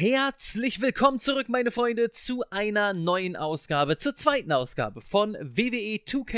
Herzlich willkommen zurück, meine Freunde, zu einer neuen Ausgabe, zur zweiten Ausgabe von WWE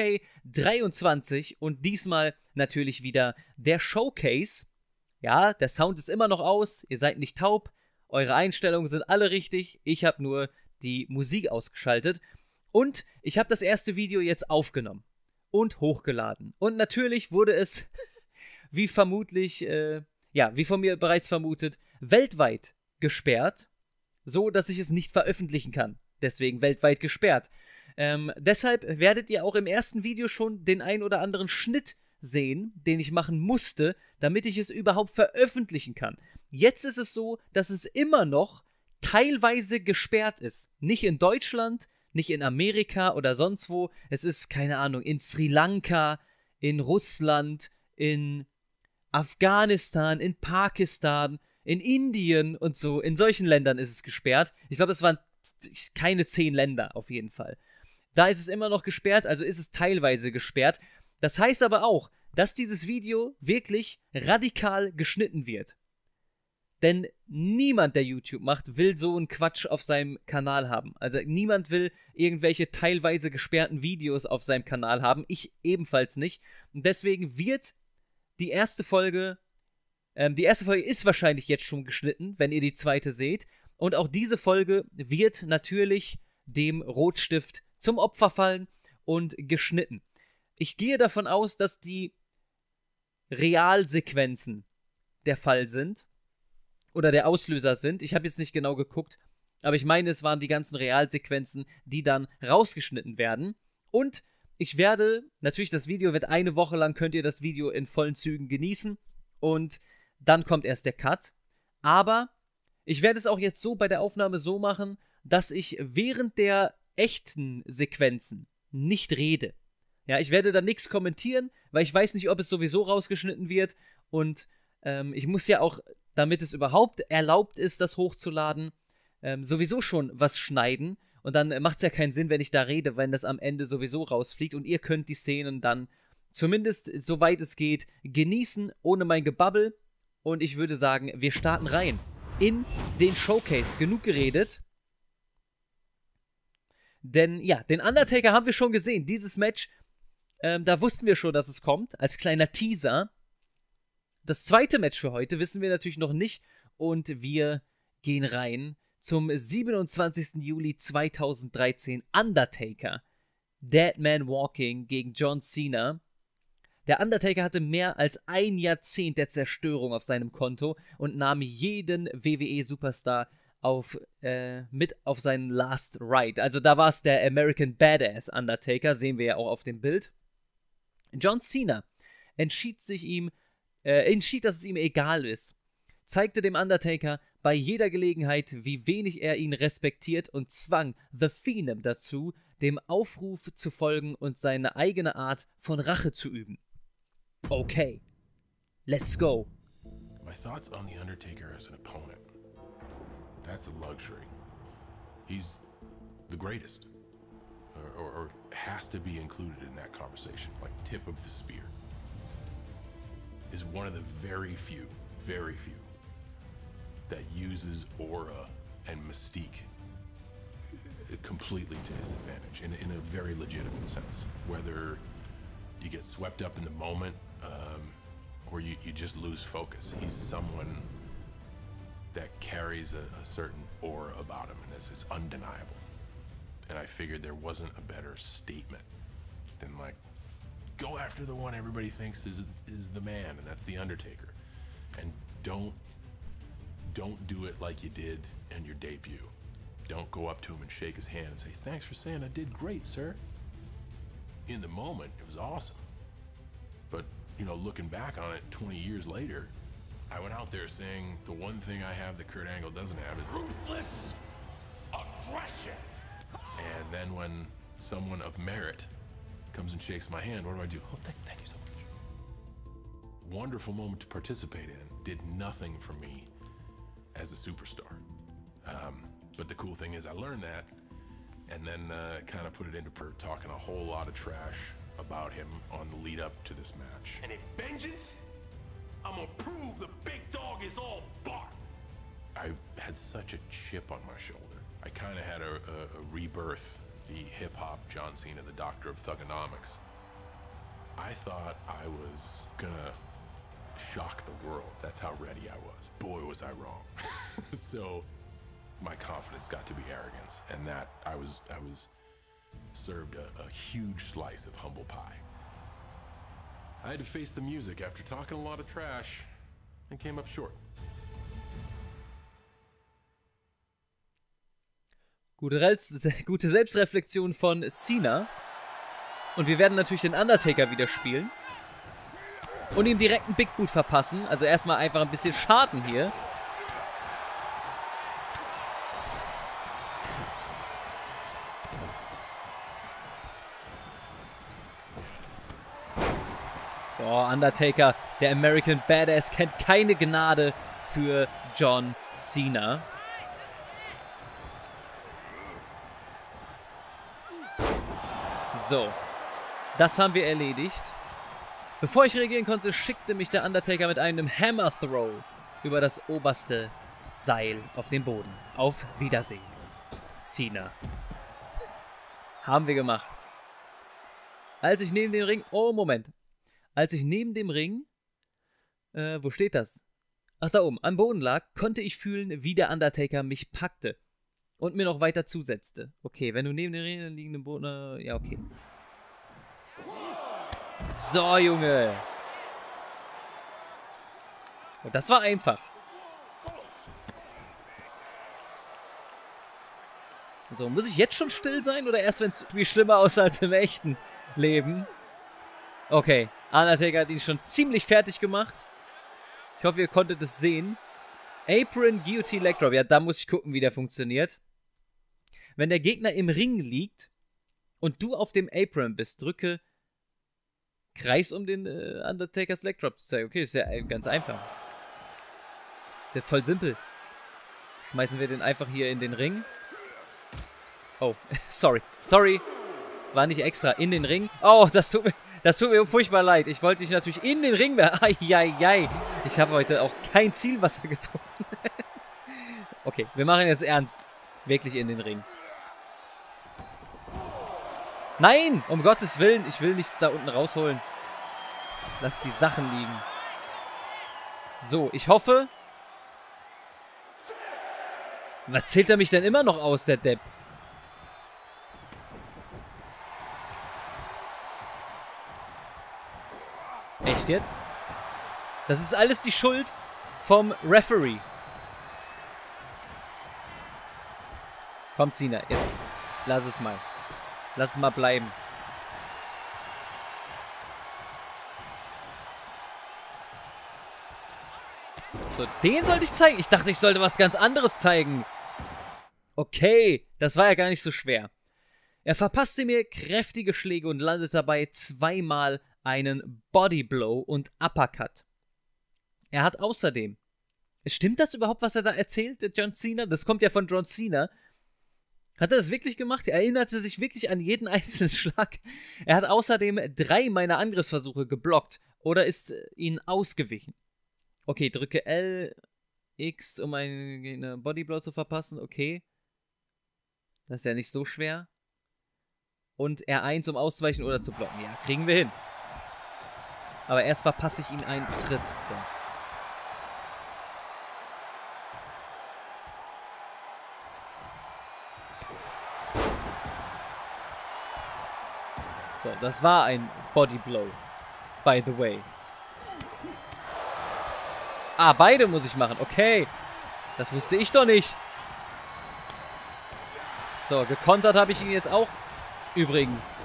2K23 und diesmal natürlich wieder der Showcase. Ja, der Sound ist immer noch aus, ihr seid nicht taub, eure Einstellungen sind alle richtig, ich habe nur die Musik ausgeschaltet und ich habe das erste Video jetzt aufgenommen und hochgeladen. Und natürlich wurde es, wie vermutlich, wie von mir bereits vermutet, weltweit gesperrt, so dass ich es nicht veröffentlichen kann. Deswegen weltweit gesperrt. Deshalb werdet ihr auch im ersten Video schon den ein oder anderen Schnitt sehen, den ich machen musste, damit ich es überhaupt veröffentlichen kann. Jetzt ist es so, dass es immer noch teilweise gesperrt ist. Nicht in Deutschland, nicht in Amerika oder sonst wo. Es ist, keine Ahnung, in Sri Lanka, in Russland, in Afghanistan, in Pakistan, in Indien und so, in solchen Ländern ist es gesperrt. Ich glaube, es waren keine 10 Länder auf jeden Fall. Da ist es immer noch gesperrt, also ist es teilweise gesperrt. Das heißt aber auch, dass dieses Video wirklich radikal geschnitten wird. Denn niemand, der YouTube macht, will so einen Quatsch auf seinem Kanal haben. Also niemand will irgendwelche teilweise gesperrten Videos auf seinem Kanal haben. Ich ebenfalls nicht. Und deswegen wird die erste Folge ist wahrscheinlich jetzt schon geschnitten, wenn ihr die zweite seht. Und auch diese Folge wird natürlich dem Rotstift zum Opfer fallen und geschnitten. Ich gehe davon aus, dass die Realsequenzen der Fall sind. Oder der Auslöser sind. Ich habe jetzt nicht genau geguckt. Aber ich meine, es waren die ganzen Realsequenzen, die dann rausgeschnitten werden. Und ich werde, natürlich das Video wird eine Woche lang, könnt ihr das Video in vollen Zügen genießen. Und dann kommt erst der Cut. Aber ich werde es auch jetzt so bei der Aufnahme so machen, dass ich während der echten Sequenzen nicht rede. Ja, ich werde da nichts kommentieren, weil ich weiß nicht, ob es sowieso rausgeschnitten wird. Und ich muss ja auch, damit es überhaupt erlaubt ist, das hochzuladen, sowieso schon was schneiden. Und dann macht es ja keinen Sinn, wenn ich da rede, wenn das am Ende sowieso rausfliegt. Und ihr könnt die Szenen dann zumindest, soweit es geht, genießen, ohne mein Gebabbel. Und ich würde sagen, wir starten rein in den Showcase. Genug geredet. Denn ja, den Undertaker haben wir schon gesehen. Dieses Match, da wussten wir schon, dass es kommt. Als kleiner Teaser. Das zweite Match für heute wissen wir natürlich noch nicht. Und wir gehen rein zum 27. Juli 2013. Undertaker. Dead Man Walking gegen John Cena. Der Undertaker hatte mehr als ein Jahrzehnt der Zerstörung auf seinem Konto und nahm jeden WWE-Superstar mit auf seinen Last Ride. Also da war es der American Badass Undertaker, sehen wir ja auch auf dem Bild. John Cena entschied, dass es ihm egal ist, zeigte dem Undertaker bei jeder Gelegenheit, wie wenig er ihn respektiert und zwang The Phenom dazu, dem Aufruf zu folgen und seine eigene Art von Rache zu üben. Okay, let's go. My thoughts on The Undertaker as an opponent. That's a luxury. He's the greatest. Or has to be included in that conversation, like tip of the spear. Is one of the very few that uses aura and mystique completely to his advantage in a very legitimate sense. Whether you get swept up in the moment, or you just lose focus. He's someone that carries a certain aura about him, and it's undeniable. And I figured there wasn't a better statement than like, go after the one everybody thinks is the man, and that's the Undertaker. And don't do it like you did in your debut. Don't go up to him and shake his hand and say, thanks for saying I did great, sir. In the moment, it was awesome. But, you know, looking back on it 20 years later, I went out there saying the one thing I have that Kurt Angle doesn't have is ruthless aggression. And then when someone of merit comes and shakes my hand, what do? Oh, thank you so much. Wonderful moment to participate in. Did nothing for me as a superstar. But the cool thing is I learned that and then kind of put it into talking a whole lot of trash about him on the lead up to this match. And in vengeance, I'm gonna prove the big dog is all bark. I had such a chip on my shoulder. I kind of had a rebirth, the hip-hop John Cena, the doctor of thugonomics. I thought I was gonna shock the world. That's how ready I was. Boy, was I wrong. So my confidence got to be arrogance, and that I was served a huge slice of humble pie. I had to face the music after talking a lot of trash and came up short. Gute Selbstreflexion von Cena. Und wir werden natürlich den Undertaker wieder spielen. Und ihm direkt einen Big Boot verpassen. Also erstmal einfach ein bisschen Schaden hier. So, Undertaker, der American Badass, kennt keine Gnade für John Cena. So, das haben wir erledigt. Bevor ich reagieren konnte, schickte mich der Undertaker mit einem Hammer Throw über das oberste Seil auf den Boden. Auf Wiedersehen, Cena. Haben wir gemacht. Als ich neben dem Ring... Oh, Moment. Als ich neben dem Ring... wo steht das? Ach, da oben. Am Boden lag, konnte ich fühlen, wie der Undertaker mich packte. Und mir noch weiter zusetzte. Okay, wenn du neben dem Ring liegenden Boden... ja, okay. So, Junge. Und das war einfach. So, muss ich jetzt schon still sein? Oder erst, wenn es irgendwie schlimmer aussah als im echten Leben? Okay, Undertaker hat ihn schon ziemlich fertig gemacht. Ich hoffe, ihr konntet es sehen. Apron Guillotine Leg Drop. Ja, da muss ich gucken, wie der funktioniert. Wenn der Gegner im Ring liegt und du auf dem Apron bist, drücke Kreis, um den Undertakers Leg Drop zu zeigen. Okay, ist ja ganz einfach. Ist ja voll simpel. Schmeißen wir den einfach hier in den Ring. Oh, sorry. Sorry. Es war nicht extra. In den Ring. Oh, das tut mir furchtbar leid. Ich wollte dich natürlich in den Ring mehr. Eieiei. Ich habe heute auch kein Zielwasser getrunken. Okay, wir machen jetzt ernst. Wirklich in den Ring. Nein! Um Gottes Willen. Ich will nichts da unten rausholen. Lass die Sachen liegen. So, ich hoffe... Was zählt er mich denn immer noch aus, der Depp? Echt jetzt? Das ist alles die Schuld vom Referee. Komm, Cena, jetzt lass es mal. Lass es mal bleiben. So, den sollte ich zeigen. Ich dachte, ich sollte was ganz anderes zeigen. Okay, das war ja gar nicht so schwer. Er verpasste mir kräftige Schläge und landete dabei zweimal einen Bodyblow und Uppercut. Er hat außerdem... Stimmt das überhaupt, was er da erzählt, der John Cena? Das kommt ja von John Cena. Hat er das wirklich gemacht? Er erinnerte sich wirklich an jeden einzelnen Schlag. Er hat außerdem 3 meiner Angriffsversuche geblockt oder ist ihnen ausgewichen. Okay, drücke L, X, um einen Bodyblow zu verpassen. Okay. Das ist ja nicht so schwer. Und R1, um auszuweichen oder zu blocken. Ja, kriegen wir hin. Aber erst verpasse ich ihm einen Tritt. So. So, das war ein Bodyblow. By the way. Ah, beide muss ich machen. Okay. Das wusste ich doch nicht. So, gekontert habe ich ihn jetzt auch. Übrigens.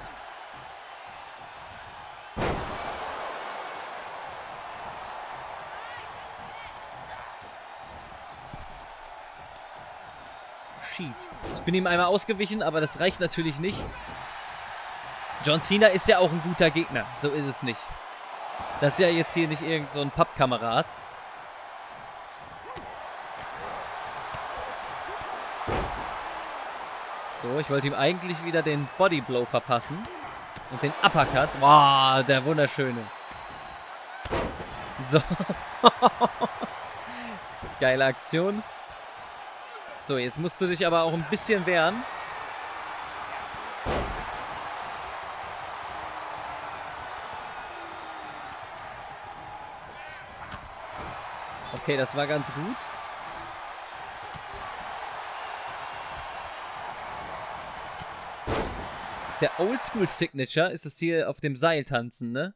Shit. Ich bin ihm einmal ausgewichen, aber das reicht natürlich nicht. John Cena ist ja auch ein guter Gegner. So ist es nicht. Das ist ja jetzt hier nicht irgend so ein Pappkamerad. So, ich wollte ihm eigentlich wieder den Bodyblow verpassen. Und den Uppercut. Boah, der wunderschöne. So. Geile Aktion. So, jetzt musst du dich aber auch ein bisschen wehren. Okay, das war ganz gut. Der Oldschool-Signature ist es hier auf dem Seil tanzen, ne?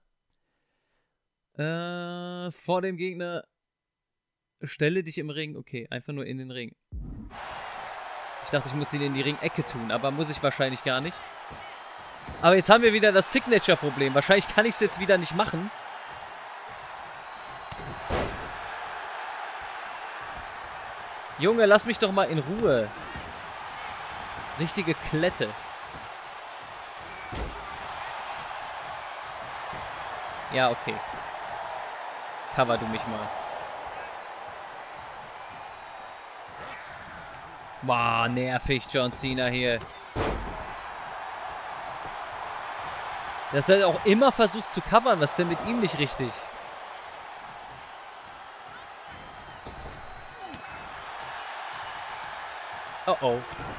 Vor dem Gegner. Stelle dich im Ring. Okay, einfach nur in den Ring. Ich dachte, ich muss ihn in die Ringecke tun, aber muss ich wahrscheinlich gar nicht. Aber jetzt haben wir wieder das Signature-Problem. Wahrscheinlich kann ich es jetzt wieder nicht machen. Junge, lass mich doch mal in Ruhe. Richtige Klette. Ja, okay. Cover du mich mal. Boah, nervig, John Cena hier. Dass er auch immer versucht zu covern. Was ist denn mit ihm nicht richtig? Oh oh.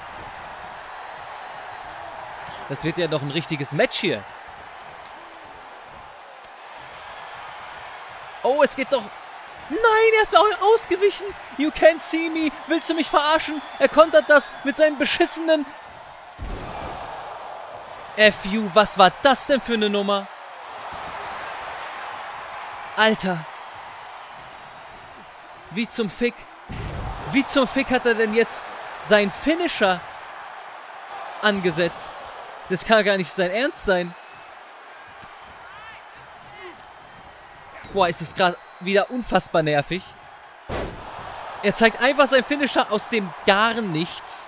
Das wird ja doch ein richtiges Match hier. Oh, es geht doch... Nein, er ist ausgewichen. You can't see me. Willst du mich verarschen? Er kontert das mit seinem beschissenen... FU, was war das denn für eine Nummer? Alter. Wie zum Fick? Wie zum Fick hat er denn jetzt seinen Finisher angesetzt? Das kann gar nicht sein Ernst sein. Boah, ist es gerade wieder unfassbar nervig. Er zeigt einfach seinen Finisher aus dem gar nichts.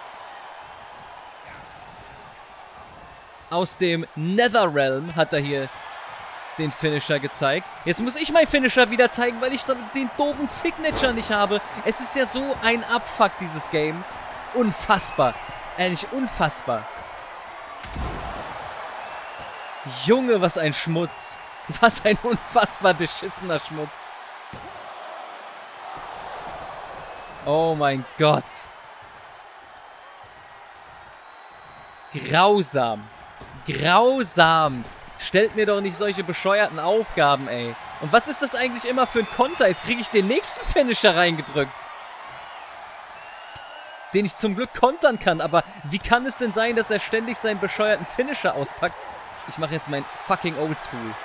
Aus dem Netherrealm hat er hier den Finisher gezeigt. Jetzt muss ich meinen Finisher wieder zeigen, weil ich den doofen Signature nicht habe. Es ist ja so ein Abfuck, dieses Game. Unfassbar. Ehrlich, unfassbar. Junge, was ein Schmutz. Was ein unfassbar beschissener Schmutz. Oh mein Gott. Grausam. Grausam. Stellt mir doch nicht solche bescheuerten Aufgaben, ey. Und was ist das eigentlich immer für ein Konter? Jetzt kriege ich den nächsten Finisher reingedrückt. Den ich zum Glück kontern kann. Aber wie kann es denn sein, dass er ständig seinen bescheuerten Finisher auspackt? Ich mache jetzt mein fucking Oldschool.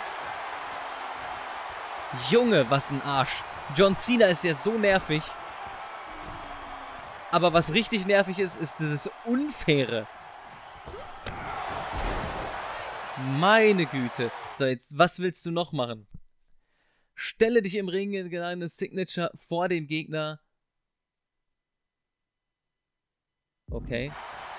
Junge, was ein Arsch. John Cena ist ja so nervig. Aber was richtig nervig ist, ist dieses Unfaire. Meine Güte. So, jetzt, was willst du noch machen? Stelle dich im Ring in eine Signature vor dem Gegner. Okay.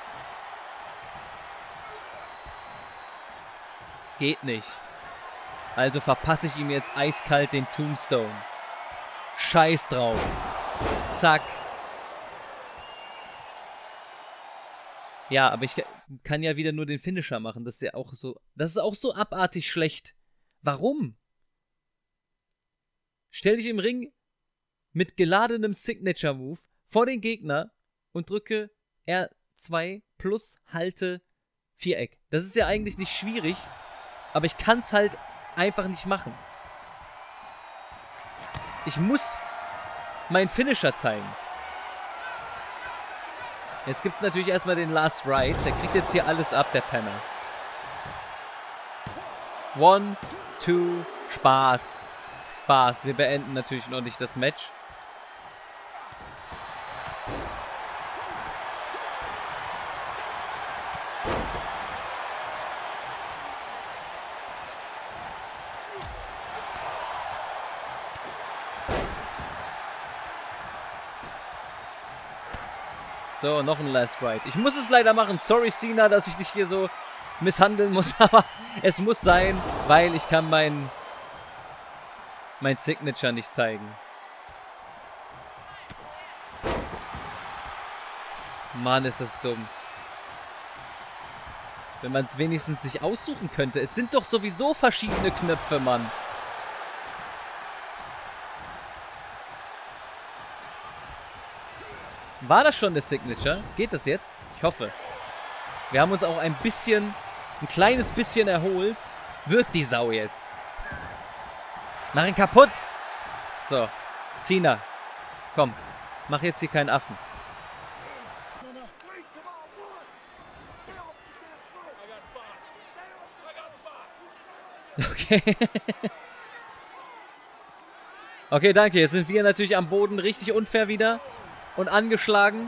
Geht nicht. Also verpasse ich ihm jetzt eiskalt den Tombstone. Scheiß drauf. Zack. Ja, aber ich kann ja wieder nur den Finisher machen. Das ist ja auch so... Das ist auch so abartig schlecht. Warum? Stell dich im Ring mit geladenem Signature-Move vor den Gegner und drücke R2 plus halte Viereck. Das ist ja eigentlich nicht schwierig, aber ich kann es halt einfach nicht machen. Ich muss meinen Finisher zeigen. Jetzt gibt es natürlich erstmal den Last Ride. Der kriegt jetzt hier alles ab, der Penner. 1, 2, Spaß. Spaß. Wir beenden natürlich noch nicht das Match. So, noch ein Last Ride. Ich muss es leider machen. Sorry, Cena, dass ich dich hier so misshandeln muss. Aber es muss sein, weil ich kann mein Signature nicht zeigen. Mann, ist das dumm. Wenn man es wenigstens sich aussuchen könnte. Es sind doch sowieso verschiedene Knöpfe, Mann. War das schon der Signature? Geht das jetzt? Ich hoffe. Wir haben uns auch ein kleines bisschen erholt. Wirkt die Sau jetzt. Mach ihn kaputt. So. Cena. Komm. Mach jetzt hier keinen Affen. Okay. Okay, danke. Jetzt sind wir natürlich am Boden richtig unfair wieder. Und angeschlagen.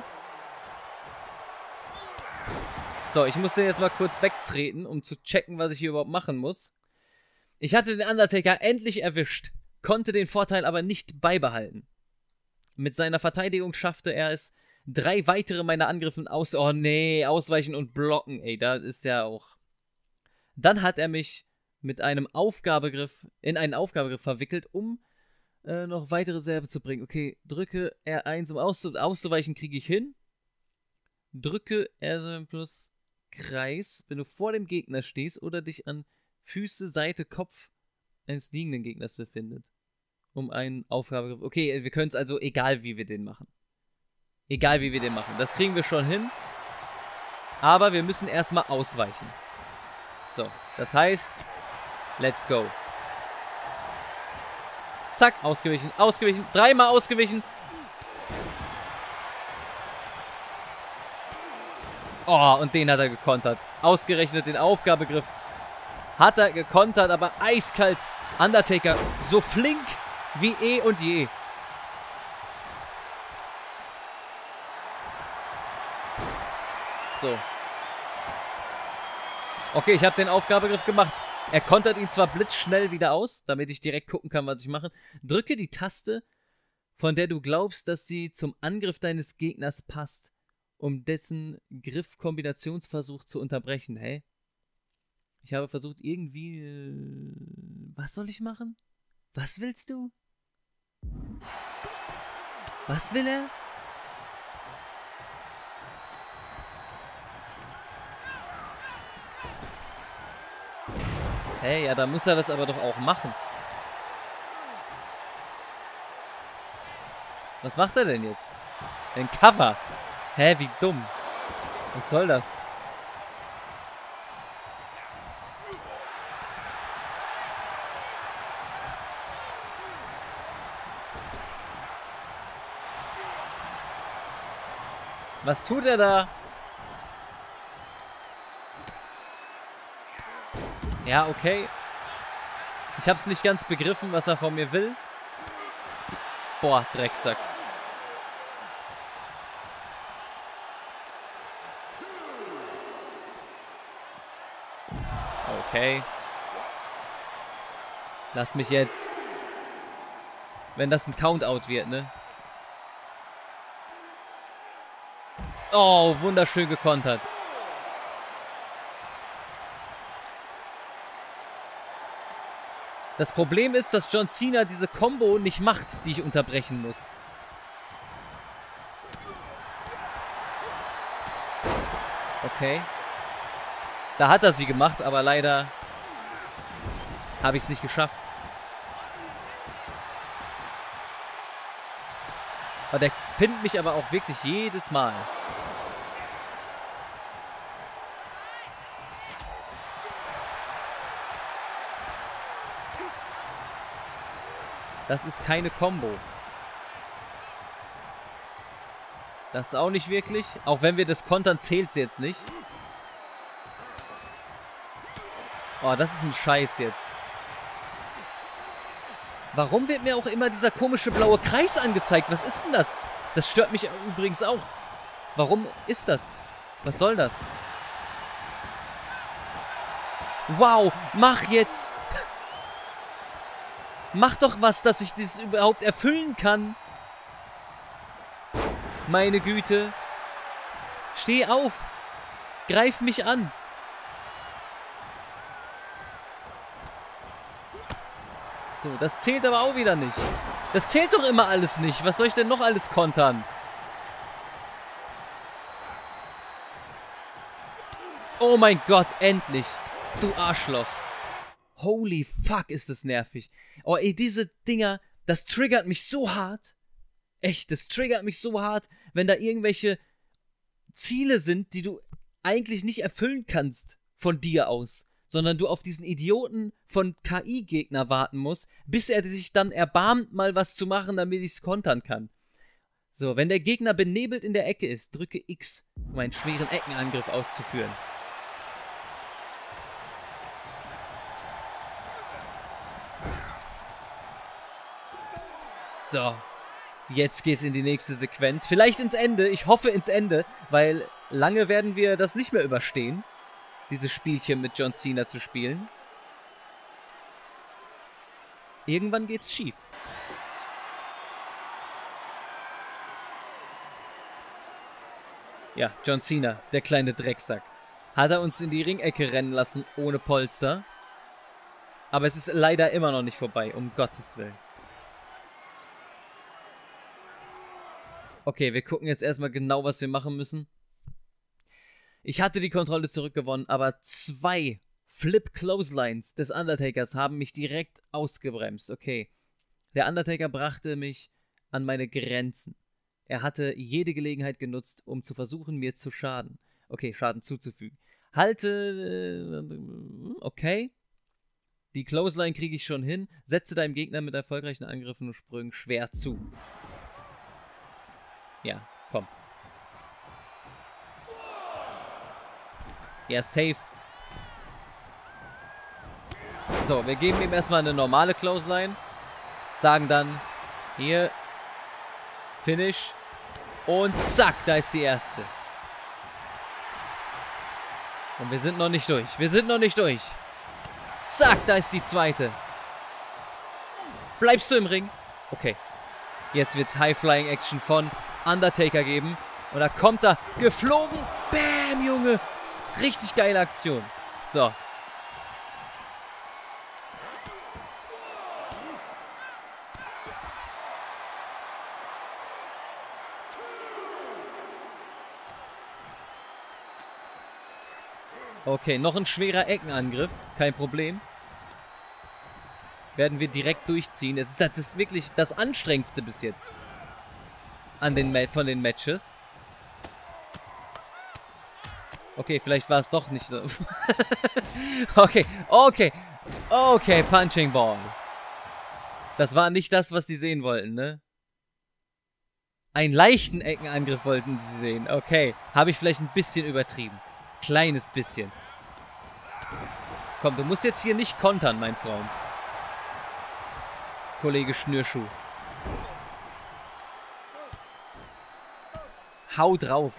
So, ich muss den jetzt mal kurz wegtreten, um zu checken, was ich hier überhaupt machen muss. Ich hatte den Undertaker endlich erwischt, konnte den Vorteil aber nicht beibehalten. Mit seiner Verteidigung schaffte er es, 3 weitere meiner Angriffen ausweichen und blocken. Ey, da ist ja auch... Dann hat er mich mit einem Aufgabegriff in einen Aufgabegriff verwickelt, um noch weitere Serve zu bringen. Okay, drücke R1, um auszuweichen, kriege ich hin. Drücke R plus Kreis, wenn du vor dem Gegner stehst oder dich an Füße, Seite, Kopf eines liegenden Gegners befindet. Um einen Aufgabegriff. Okay, wir können es also, egal wie wir den machen. Egal wie wir den machen. Das kriegen wir schon hin. Aber wir müssen erstmal ausweichen. So, das heißt, let's go. Zack, ausgewichen, ausgewichen, 3-mal ausgewichen. Oh, und den hat er gekontert. Ausgerechnet den Aufgabegriff. Hat er gekontert, aber eiskalt. Undertaker, so flink wie eh und je. So. Okay, ich habe den Aufgabegriff gemacht. Er kontert ihn zwar blitzschnell wieder aus, damit ich direkt gucken kann, was ich mache. Drücke die Taste, von der du glaubst, dass sie zum Angriff deines Gegners passt, um dessen Griff-Kombinationsversuch zu unterbrechen. Hä? Ich habe versucht, irgendwie... Was soll ich machen? Was willst du? Was will er? Hey, ja, da muss er das aber doch auch machen. Was macht er denn jetzt? Ein Cover. Hä, wie dumm. Was soll das? Was tut er da? Ja, okay. Ich hab's nicht ganz begriffen, was er von mir will. Boah, Drecksack. Okay. Lass mich jetzt. Wenn das ein Countout wird, ne? Oh, wunderschön gekontert. Das Problem ist, dass John Cena diese Combo nicht macht, die ich unterbrechen muss. Okay. Da hat er sie gemacht, aber leider habe ich es nicht geschafft. Aber der pinnt mich aber auch wirklich jedes Mal. Das ist keine Combo. Das ist auch nicht wirklich. Auch wenn wir das kontern, zählt es jetzt nicht. Oh, das ist ein Scheiß jetzt. Warum wird mir auch immer dieser komische blaue Kreis angezeigt? Was ist denn das? Das stört mich übrigens auch. Warum ist das? Was soll das? Wow, mach jetzt! Mach doch was, dass ich das überhaupt erfüllen kann. Meine Güte. Steh auf. Greif mich an. So, das zählt aber auch wieder nicht. Das zählt doch immer alles nicht. Was soll ich denn noch alles kontern? Oh mein Gott, endlich. Du Arschloch. Holy fuck, ist das nervig. Oh, ey, diese Dinger, das triggert mich so hart. Echt, das triggert mich so hart, wenn da irgendwelche Ziele sind, die du eigentlich nicht erfüllen kannst von dir aus, sondern du auf diesen Idioten von KI-Gegner warten musst, bis er sich dann erbarmt, mal was zu machen, damit ich es kontern kann. So, wenn der Gegner benebelt in der Ecke ist, drücke X, um einen schweren Eckenangriff auszuführen. So, jetzt geht's in die nächste Sequenz. Vielleicht ins Ende, ich hoffe ins Ende, weil lange werden wir das nicht mehr überstehen, dieses Spielchen mit John Cena zu spielen. Irgendwann geht's schief. Ja, John Cena, der kleine Drecksack. Hat er uns in die Ringecke rennen lassen, ohne Polster. Aber es ist leider immer noch nicht vorbei, um Gottes Willen. Okay, wir gucken jetzt erstmal genau, was wir machen müssen. Ich hatte die Kontrolle zurückgewonnen, aber 2 Flip Clotheslines des Undertakers haben mich direkt ausgebremst. Okay, der Undertaker brachte mich an meine Grenzen. Er hatte jede Gelegenheit genutzt, um zu versuchen, mir zu schaden. Okay, Schaden zuzufügen. Okay. Die Clothesline kriege ich schon hin. Setze deinem Gegner mit erfolgreichen Angriffen und Sprüngen schwer zu. Ja, komm. Ja, safe. So, wir geben ihm erstmal eine normale Clothesline. Sagen dann, hier, Finish. Und zack, da ist die erste. Und wir sind noch nicht durch. Wir sind noch nicht durch. Zack, da ist die zweite. Bleibst du im Ring? Okay. Jetzt wird's High-Flying-Action von Undertaker geben. Und da kommt er geflogen. Bam, Junge. Richtig geile Aktion. So. Okay, noch ein schwerer Eckenangriff. Kein Problem. Werden wir direkt durchziehen. Das ist wirklich das Anstrengendste bis jetzt. Von den Matches. Okay, vielleicht war es doch nicht so. Okay, Punching Ball. Das war nicht das, was sie sehen wollten, ne? Einen leichten Eckenangriff wollten sie sehen. Okay, habe ich vielleicht ein bisschen übertrieben. Kleines bisschen. Komm, du musst jetzt hier nicht kontern, mein Freund. Kollege Schnürschuh. Hau drauf.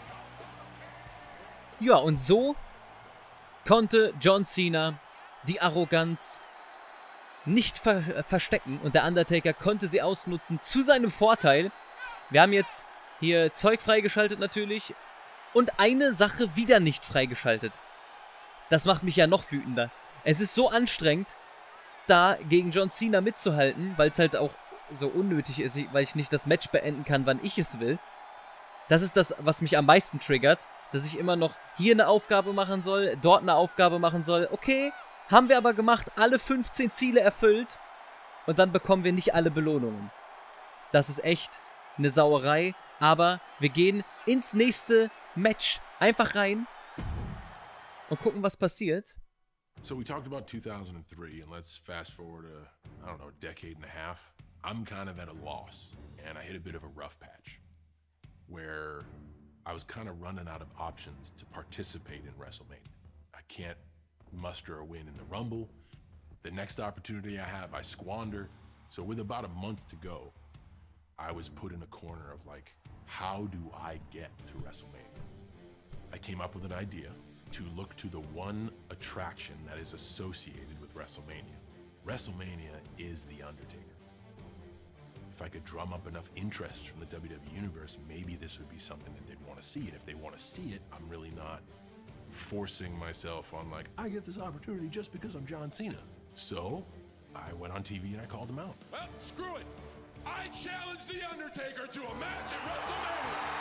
Ja, und so konnte John Cena die Arroganz nicht verstecken und der Undertaker konnte sie ausnutzen zu seinem Vorteil. Wir haben jetzt hier Zeug freigeschaltet natürlich und eine Sache wieder nicht freigeschaltet. Das macht mich ja noch wütender. Es ist so anstrengend, da gegen John Cena mitzuhalten, weil es halt auch so unnötig ist, weil ich nicht das Match beenden kann, wann ich es will. Das ist das, was mich am meisten triggert, dass ich immer noch hier eine Aufgabe machen soll, dort eine Aufgabe machen soll. Okay, haben wir aber gemacht, alle 15 Ziele erfüllt und dann bekommen wir nicht alle Belohnungen. Das ist echt eine Sauerei, aber wir gehen ins nächste Match einfach rein und gucken, was passiert. So we talked about 2003, and let's fast forward I don't know, a decade and a half. I'm kind of at a loss, and I hit a bit of a rough patch, where I was kind of running out of options to participate in WrestleMania. I can't muster a win in the Rumble. The next opportunity I have, I squander. So with about a month to go, I was put in a corner of like, how do I get to WrestleMania? I came up with an idea to look to the one attraction that is associated with WrestleMania. WrestleMania is The Undertaker. If I could drum up enough interest from the WWE Universe, maybe this would be something that they'd want to see. And if they want to see it, I'm really not forcing myself on like, I get this opportunity just because I'm John Cena. So I went on TV and I called him out. Well, screw it. I challenge The Undertaker to a match at WrestleMania.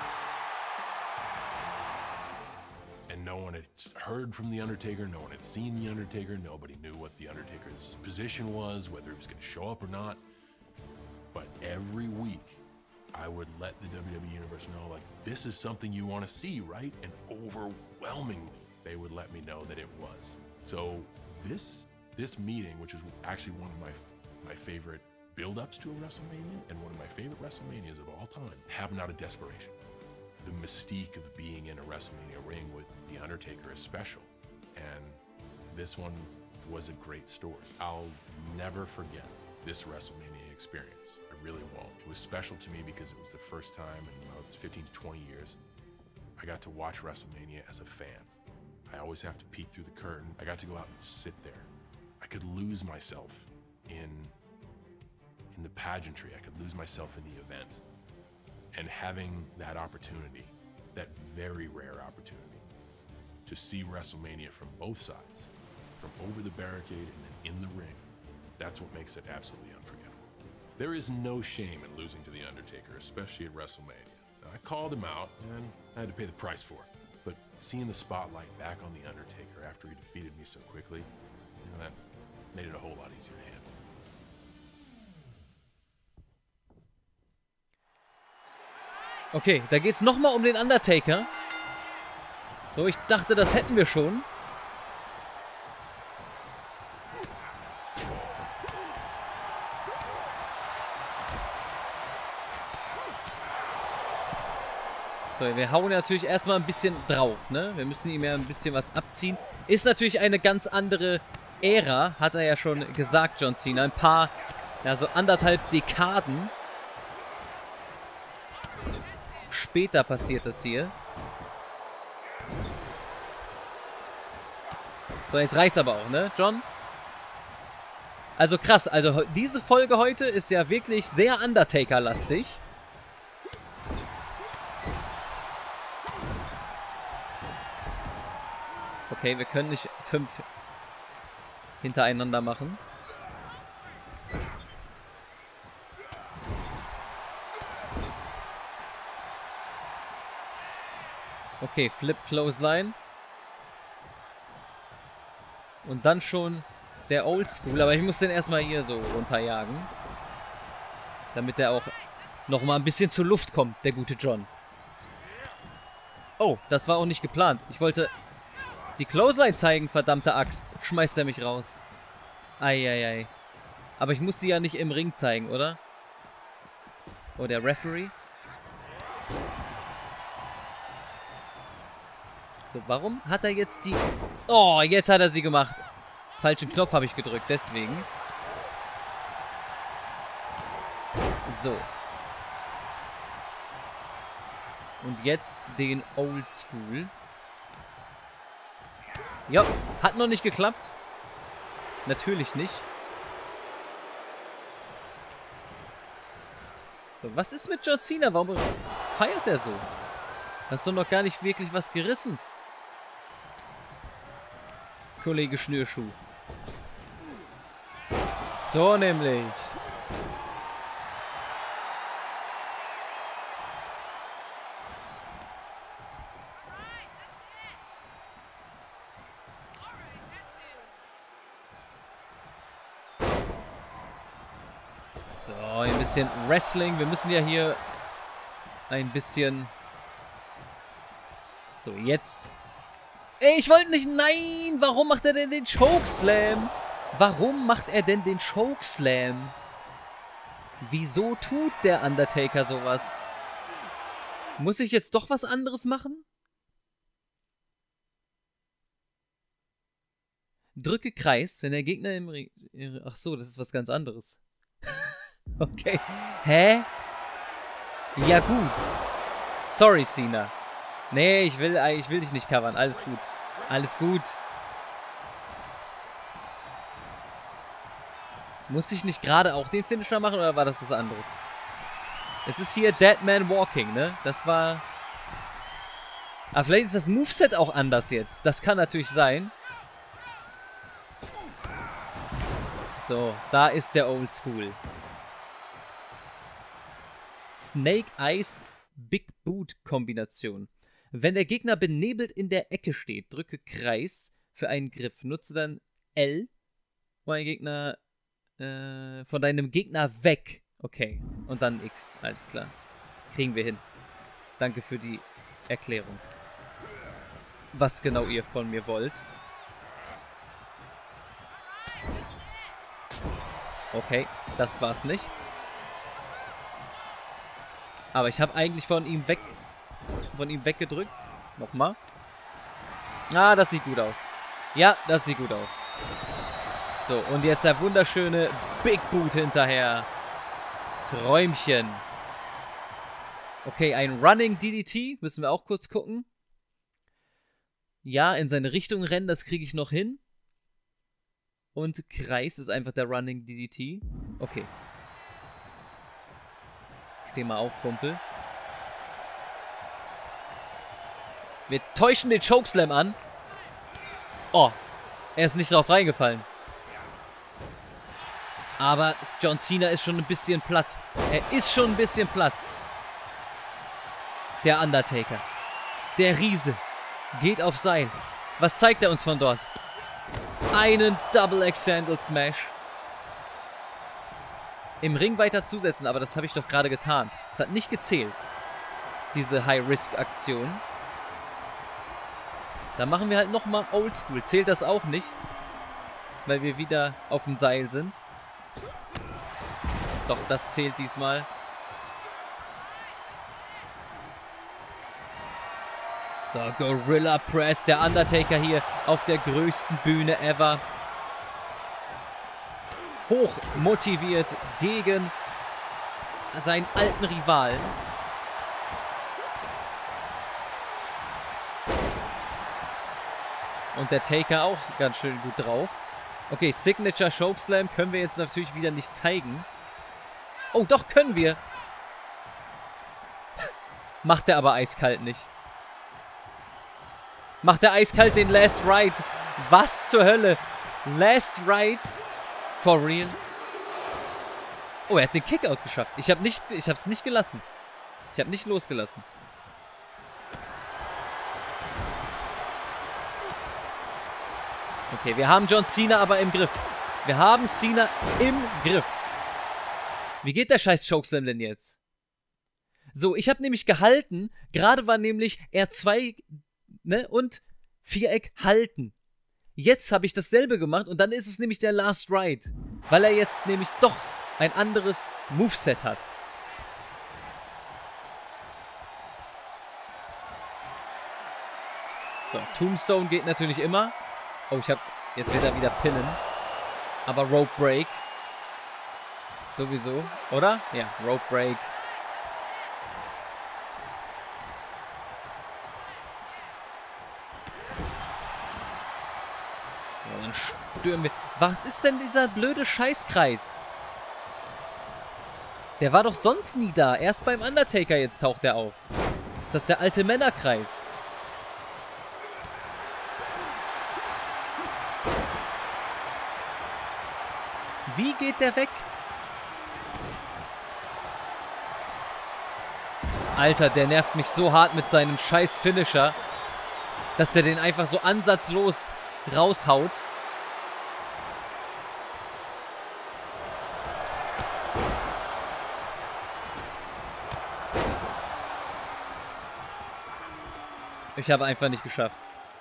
And no one had heard from The Undertaker, no one had seen The Undertaker, nobody knew what The Undertaker's position was, whether he was going to show up or not. But every week, I would let the WWE Universe know, like, this is something you want to see, right? And overwhelmingly, they would let me know that it was. So this meeting, which is actually one of my favorite build-ups to a WrestleMania and one of my favorite WrestleManias of all time, happened out of desperation. The mystique of being in a WrestleMania ring with The Undertaker is special, and this one was a great story. I'll never forget this WrestleMania experience. I really won't. It was special to me because it was the first time in about 15 to 20 years I got to watch WrestleMania as a fan. I always have to peek through the curtain. I got to go out and sit there. I could lose myself in the pageantry. I could lose myself in the event. And having that opportunity, that very rare opportunity, to see WrestleMania from both sides, from over the barricade and then in the ring, that's what makes it absolutely unforgettable. There is no shame in losing to The Undertaker, especially at WrestleMania. Now, I called him out, and I had to pay the price for it. But seeing the spotlight back on The Undertaker after he defeated me so quickly, that made it a whole lot easier to handle. Okay, da geht's nochmal um den Undertaker. So, ich dachte, das hätten wir schon. So, wir hauen natürlich erstmal ein bisschen drauf, ne? Wir müssen ihm ja ein bisschen was abziehen. Ist natürlich eine ganz andere Ära, hat er ja schon gesagt, John Cena. Ein paar, ja, so 1,5 Dekaden später passiert das hier. So, jetzt reicht's aber auch, ne, John? Also krass, also diese Folge heute ist ja wirklich sehr Undertaker-lastig. Okay, wir können nicht 5 hintereinander machen. Okay, Flip Clothesline. Und dann schon der Oldschool. Aber ich muss den erstmal hier so runterjagen. Damit der auch nochmal ein bisschen zur Luft kommt, der gute John. Oh, das war auch nicht geplant. Ich wollte die Clothesline zeigen, verdammte Axt. Schmeißt er mich raus. Eieiei. Aber ich muss sie ja nicht im Ring zeigen, oder? Oh, der Referee. So, warum hat er jetzt die... Oh, jetzt hat er sie gemacht. Falschen Knopf habe ich gedrückt, deswegen. So. Und jetzt den Oldschool. Ja, hat noch nicht geklappt. Natürlich nicht. So, was ist mit John Cena? Warum feiert er so? Hast du noch gar nicht wirklich was gerissen? Kollege Schnürschuh. So nämlich. So, ein bisschen Wrestling. Wir müssen ja hier ein bisschen... So, jetzt... Ey, ich wollte nicht... Nein! Warum macht er denn den Chokeslam? Warum macht er denn den Chokeslam? Wieso tut der Undertaker sowas? Muss ich jetzt doch was anderes machen? Drücke Kreis, wenn der Gegner im... Ach so, das ist was ganz anderes. Okay. Hä? Ja gut. Sorry, Cena. Nee, ich will dich nicht covern. Alles gut. Alles gut. Muss ich nicht gerade auch den Finisher machen oder war das was anderes? Es ist hier Dead Man Walking, ne? Das war... Aber vielleicht ist das Moveset auch anders jetzt. Das kann natürlich sein. So, da ist der Oldschool. Snake Eyes Big Boot Kombination. Wenn der Gegner benebelt in der Ecke steht, drücke Kreis für einen Griff. Nutze dann L, um einen Gegner von deinem Gegner weg. Okay. Und dann X. Alles klar. Kriegen wir hin. Danke für die Erklärung. Was genau ihr von mir wollt. Okay, das war's nicht. Aber ich habe eigentlich von ihm weggedrückt. Nochmal. Ah, das sieht gut aus. Ja, das sieht gut aus. So, und jetzt der wunderschöne Big Boot hinterher. Träumchen. Okay, ein Running DDT. Müssen wir auch kurz gucken. Ja, in seine Richtung rennen, das kriege ich noch hin. Und Kreis ist einfach der Running DDT. Okay. Steh mal auf, Kumpel. Wir täuschen den Chokeslam an. Oh, er ist nicht drauf reingefallen. Aber John Cena ist schon ein bisschen platt. Er ist schon ein bisschen platt. Der Undertaker. Der Riese. Geht auf Seil. Was zeigt er uns von dort? Einen Double Axe-Handle Smash. Im Ring weiter zusetzen, aber das habe ich doch gerade getan. Das hat nicht gezählt. Diese High-Risk-Aktion. Dann machen wir halt nochmal Oldschool. Zählt das auch nicht. Weil wir wieder auf dem Seil sind. Doch, das zählt diesmal. So, Gorilla Press. Der Undertaker hier auf der größten Bühne ever. Hoch motiviert gegen seinen alten Rivalen. Und der Taker auch ganz schön gut drauf. Okay, Signature Chokeslam können wir jetzt natürlich wieder nicht zeigen. Oh, doch, können wir. Macht er aber eiskalt nicht. Macht er eiskalt den Last Ride. Was zur Hölle? Last Ride? For real? Oh, er hat den Kickout geschafft. Ich hab's nicht gelassen. Ich habe nicht losgelassen. Okay, wir haben John Cena aber im Griff. Wir haben Cena im Griff. Wie geht der scheiß Chokeslam denn jetzt? So, ich habe nämlich gehalten. Gerade war nämlich R2, ne, und Viereck halten. Jetzt habe ich dasselbe gemacht und dann ist es nämlich der Last Ride. Weil er jetzt nämlich doch ein anderes Moveset hat. So, Tombstone geht natürlich immer. Oh, jetzt wird er wieder pinnen. Aber Rope Break. Sowieso, oder? Ja, Rope Break. So, dann stürmen wir. Was ist denn dieser blöde Scheißkreis? Der war doch sonst nie da. Erst beim Undertaker jetzt taucht er auf. Ist das der alte Männerkreis? Wie geht der weg? Alter, der nervt mich so hart mit seinem scheiß Finisher, dass der den einfach so ansatzlos raushaut. Ich habe einfach nicht geschafft.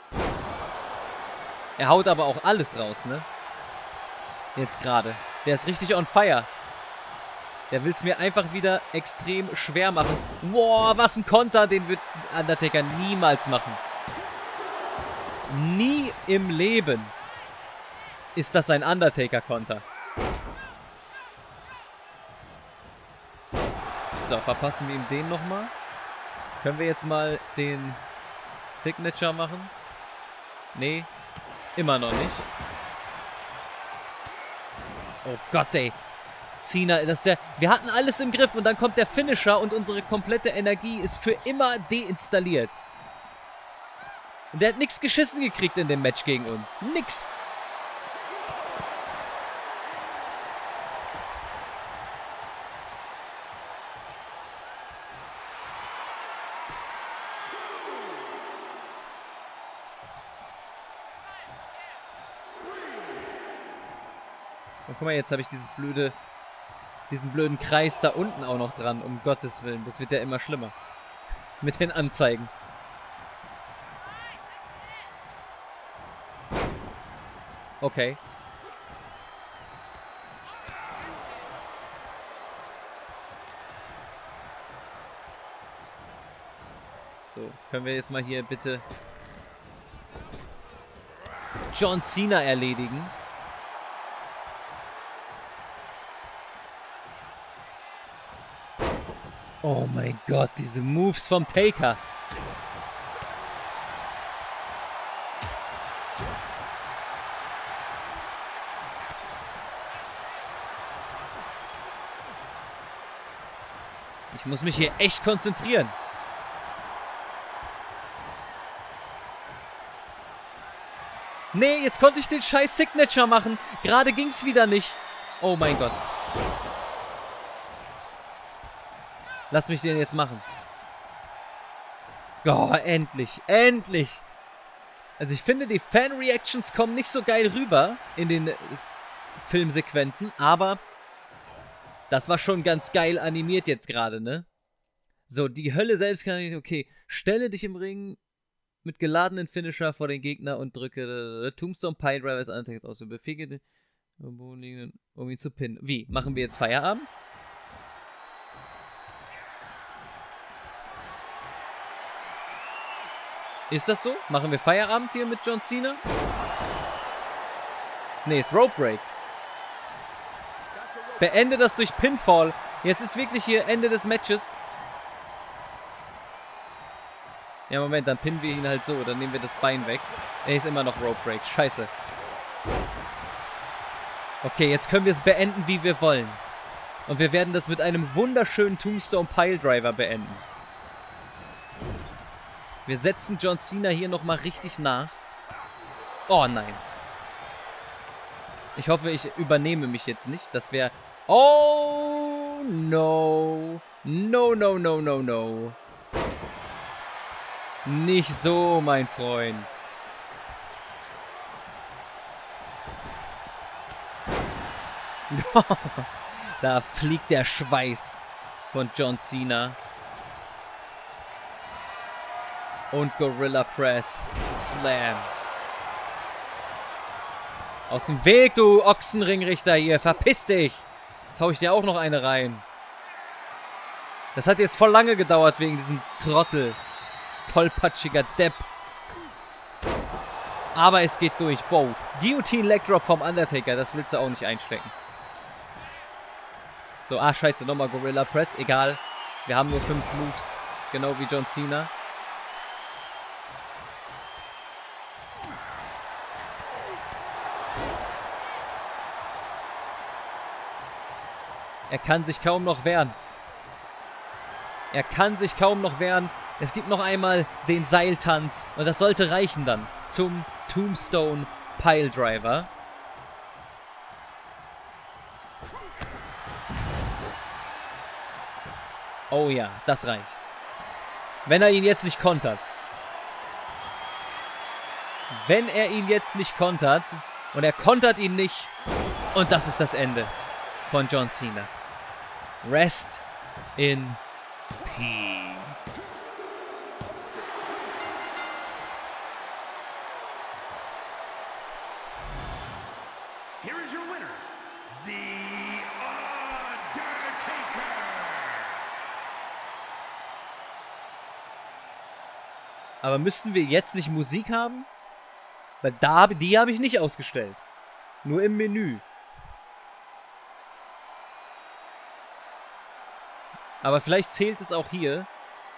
Er haut aber auch alles raus, ne? Jetzt gerade. Der ist richtig on fire. Der will es mir einfach wieder extrem schwer machen. Boah, was ein Konter. Den wird Undertaker niemals machen. Nie im Leben ist das ein Undertaker-Konter. So, verpassen wir ihm den nochmal. Können wir jetzt mal den Signature machen? Nee, immer noch nicht. Oh Gott, ey. Cena, wir hatten alles im Griff und dann kommt der Finisher und unsere komplette Energie ist für immer deinstalliert. Und der hat nichts geschissen gekriegt in dem Match gegen uns. Nix. Und guck mal, jetzt habe ich dieses blöde diesen blöden Kreis da unten auch noch dran, um Gottes Willen. Das wird ja immer schlimmer. Mit den Anzeigen. Okay. So, können wir jetzt mal hier bitte John Cena erledigen? Oh mein Gott, diese Moves vom Taker. Ich muss mich hier echt konzentrieren. Nee, jetzt konnte ich den scheiß Signature machen. Gerade ging's wieder nicht. Oh mein Gott. Lass mich den jetzt machen. Oh, endlich. Endlich. Also ich finde, die Fan-Reactions kommen nicht so geil rüber in den Filmsequenzen, aber das war schon ganz geil animiert jetzt gerade, ne? So, die Hölle selbst kann ich... Okay, stelle dich im Ring mit geladenen Finisher vor den Gegner und drücke Tombstone Piledriver als Antext aus. Befehle den, um ihn zu pinnen. Wie? Machen wir jetzt Feierabend? Ist das so? Machen wir Feierabend hier mit John Cena? Nee, ist Rope Break. Beende das durch Pinfall. Jetzt ist wirklich hier Ende des Matches. Ja, Moment, dann pinnen wir ihn halt so. Dann nehmen wir das Bein weg. Er ist immer noch Rope Break. Scheiße. Okay, jetzt können wir es beenden, wie wir wollen. Und wir werden das mit einem wunderschönen Tombstone Piledriver beenden. Wir setzen John Cena hier nochmal richtig nach. Oh nein. Ich hoffe, ich übernehme mich jetzt nicht. Das wäre... Oh no. No, no, no, no, no. Nicht so, mein Freund. Da fliegt der Schweiß von John Cena. Und Gorilla Press Slam. Aus dem Weg, du Ochsenringrichter hier. Verpiss dich. Jetzt hau ich dir auch noch eine rein. Das hat jetzt voll lange gedauert wegen diesem Trottel. Tollpatschiger Depp. Aber es geht durch. Wow. Guillotine Leg Drop vom Undertaker. Das willst du auch nicht einstecken. So, scheiße. Nochmal Gorilla Press. Egal. Wir haben nur 5 Moves. Genau wie John Cena. Er kann sich kaum noch wehren. Er kann sich kaum noch wehren. Es gibt noch einmal den Seiltanz. Und das sollte reichen dann zum Tombstone Piledriver. Oh ja, das reicht. Wenn er ihn jetzt nicht kontert. Wenn er ihn jetzt nicht kontert. Und er kontert ihn nicht. Und das ist das Ende von John Cena. Rest in peace. Here is your winner, The Undertaker. Aber müssten wir jetzt nicht Musik haben? Weil die habe ich nicht ausgestellt. Nur im Menü. Aber vielleicht zählt es auch hier.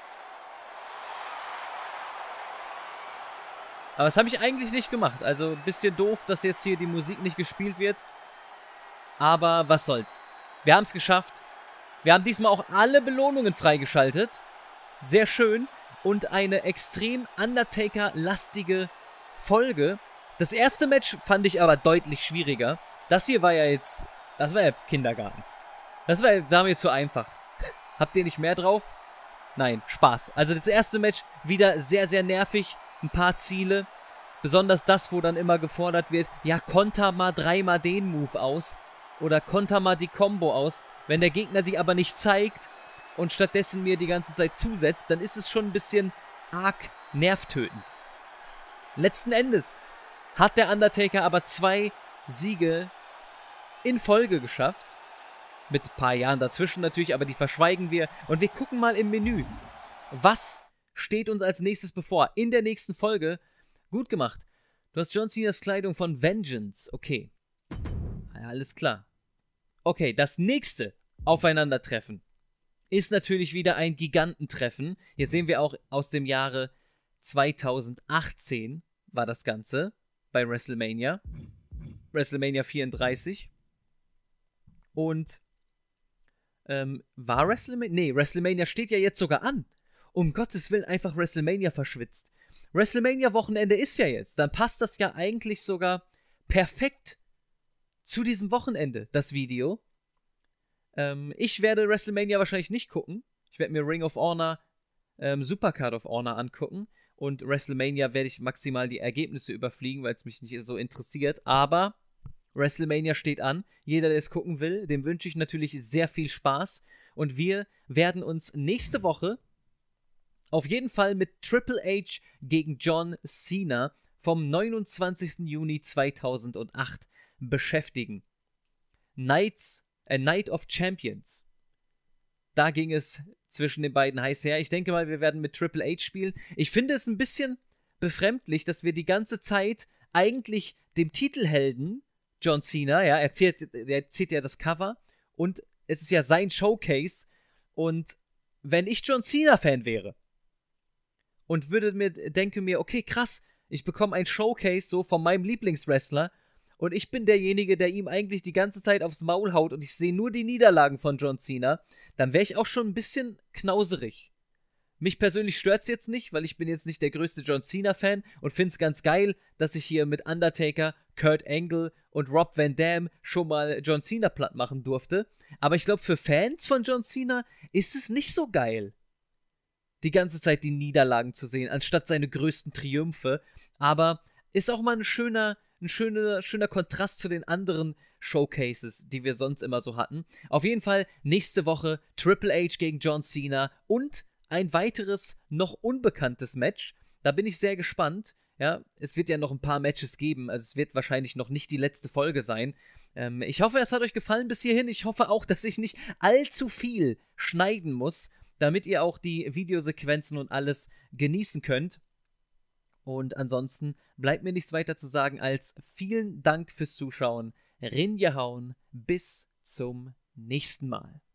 Aber das habe ich eigentlich nicht gemacht. Also ein bisschen doof, dass jetzt hier die Musik nicht gespielt wird. Aber was soll's. Wir haben es geschafft. Wir haben diesmal auch alle Belohnungen freigeschaltet. Sehr schön. Und eine extrem Undertaker-lastige Folge. Das erste Match fand ich aber deutlich schwieriger. Das hier war ja jetzt... Das war ja Kindergarten. Das war mir zu einfach. Habt ihr nicht mehr drauf? Nein, Spaß. Also das erste Match wieder sehr, sehr nervig. Ein paar Ziele. Besonders das, wo dann immer gefordert wird, ja, konter mal 3-mal den Move aus. oder konter mal die Combo aus. Wenn der Gegner die aber nicht zeigt und stattdessen mir die ganze Zeit zusetzt, dann ist es schon ein bisschen arg nervtötend. Letzten Endes hat der Undertaker aber 2 Siege in Folge geschafft. Mit ein paar Jahren dazwischen natürlich, aber die verschweigen wir. Und wir gucken mal im Menü. Was steht uns als nächstes bevor? In der nächsten Folge. Gut gemacht. Du hast John Cenas Kleidung von Vengeance. Okay. Ja, alles klar. Okay, das nächste Aufeinandertreffen ist natürlich wieder ein Gigantentreffen. Jetzt sehen wir auch aus dem Jahre 2018 war das Ganze bei WrestleMania. WrestleMania 34. Und war WrestleMania? Nee, WrestleMania steht ja jetzt sogar an. Um Gottes Willen, einfach WrestleMania verschwitzt. WrestleMania-Wochenende ist ja jetzt. Dann passt das ja eigentlich sogar perfekt zu diesem Wochenende, das Video. Ich werde WrestleMania wahrscheinlich nicht gucken. Ich werde mir Ring of Honor, Supercard of Honor angucken. Und WrestleMania werde ich maximal die Ergebnisse überfliegen, weil es mich nicht so interessiert. Aber WrestleMania steht an. Jeder, der es gucken will, dem wünsche ich natürlich sehr viel Spaß. Und wir werden uns nächste Woche auf jeden Fall mit Triple H gegen John Cena vom 29. Juni 2008 beschäftigen. Night of Champions. Da ging es zwischen den beiden heiß her. Ich denke mal, wir werden mit Triple H spielen. Ich finde es ein bisschen befremdlich, dass wir die ganze Zeit eigentlich dem Titelhelden John Cena, ja, er zieht ja das Cover und es ist ja sein Showcase. Und wenn ich John Cena-Fan wäre und denke mir, okay, krass, ich bekomme ein Showcase so von meinem Lieblingswrestler und ich bin derjenige, der ihm eigentlich die ganze Zeit aufs Maul haut und ich sehe nur die Niederlagen von John Cena, dann wäre ich auch schon ein bisschen knauserig. Mich persönlich stört es jetzt nicht, weil ich bin jetzt nicht der größte John Cena-Fan und finde es ganz geil, dass ich hier mit Undertaker, Kurt Angle und Rob Van Dam schon mal John Cena platt machen durfte. Aber ich glaube, für Fans von John Cena ist es nicht so geil, die ganze Zeit die Niederlagen zu sehen, anstatt seine größten Triumphe. Aber ist auch mal ein schöner Kontrast zu den anderen Showcases, die wir sonst immer so hatten. Auf jeden Fall nächste Woche Triple H gegen John Cena und ein weiteres, noch unbekanntes Match. Da bin ich sehr gespannt. Ja, es wird ja noch ein paar Matches geben, also es wird wahrscheinlich noch nicht die letzte Folge sein. Ich hoffe, es hat euch gefallen bis hierhin. Ich hoffe auch, dass ich nicht allzu viel schneiden muss, damit ihr auch die Videosequenzen und alles genießen könnt. Und ansonsten bleibt mir nichts weiter zu sagen als vielen Dank fürs Zuschauen. Rinjahauen, bis zum nächsten Mal.